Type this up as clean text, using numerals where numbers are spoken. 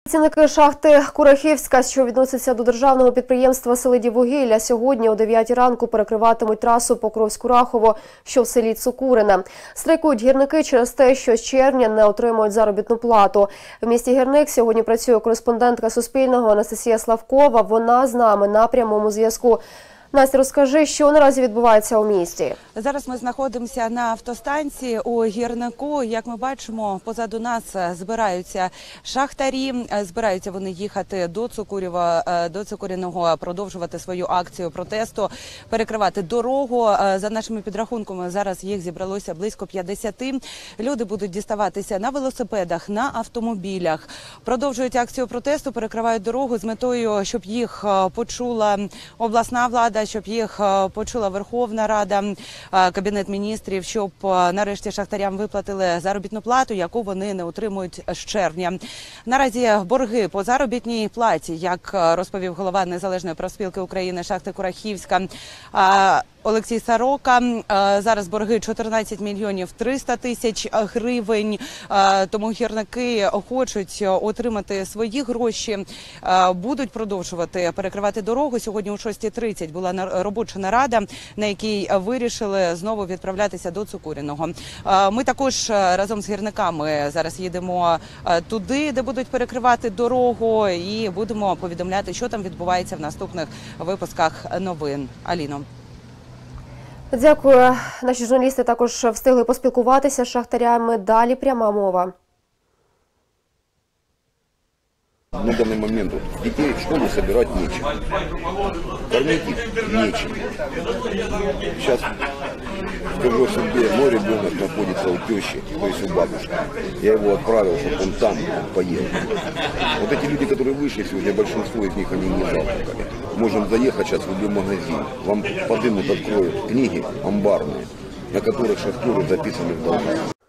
Працівники шахти Курахівська, що відноситься до державного підприємства «Селидіввугілля», сьогодні о 9 ранку перекриватимуть трасу Покровськ-Курахово, що в селі Цукурине. Страйкують гірники через те, що з червня не отримують заробітну плату. В місті Гірник сьогодні працює кореспондентка Суспільного Анастасія Славкова. Вона з нами на прямому зв'язку. Настя, розкажи, що наразі відбувається у місті? Зараз ми знаходимося на автостанції у Гірнику. Як ми бачимо, позаду нас збираються шахтарі. Збираються вони їхати до Цукурєва, до Цукуріного, продовжувати свою акцію протесту, перекривати дорогу. За нашими підрахунками, зараз їх зібралося близько 50. Люди будуть діставатися на велосипедах, на автомобілях. Продовжують акцію протесту, перекривають дорогу з метою, щоб їх почула обласна влада, щоб їх почула Верховна Рада, Кабінет міністрів, щоб нарешті шахтарям виплатили заробітну плату, яку вони не отримують з червня. Наразі борги по заробітній платі, як розповів голова Незалежної профспілки України шахти Курахівська Олексій Сорока, зараз борги 14 мільйонів 300 тисяч гривень, тому гірники хочуть отримати свої гроші, будуть продовжувати перекривати дорогу. Сьогодні о 6:30 була робоча нарада, на якій вирішили знову відправлятися до Цукуріного. Ми також разом з гірниками зараз їдемо туди, де будуть перекривати дорогу, і будемо повідомляти, що там відбувається в наступних випусках новин. Аліно. Дякую. Наші журналісти також встигли поспілкуватися з шахтарями. Далі пряма мова. На данный момент детей в школу собирать нечем. Кормить их нечем. Сейчас, скажу себе, мой ребенок находится у тещи, то есть у бабушки. Я его отправил, чтобы он там поел. Вот эти люди, которые вышли сегодня, большинство из них, они не завтракали. Можем заехать сейчас в любой магазин. Вам подымут, откроют книги амбарные, на которых шахтеры записаны в долгах.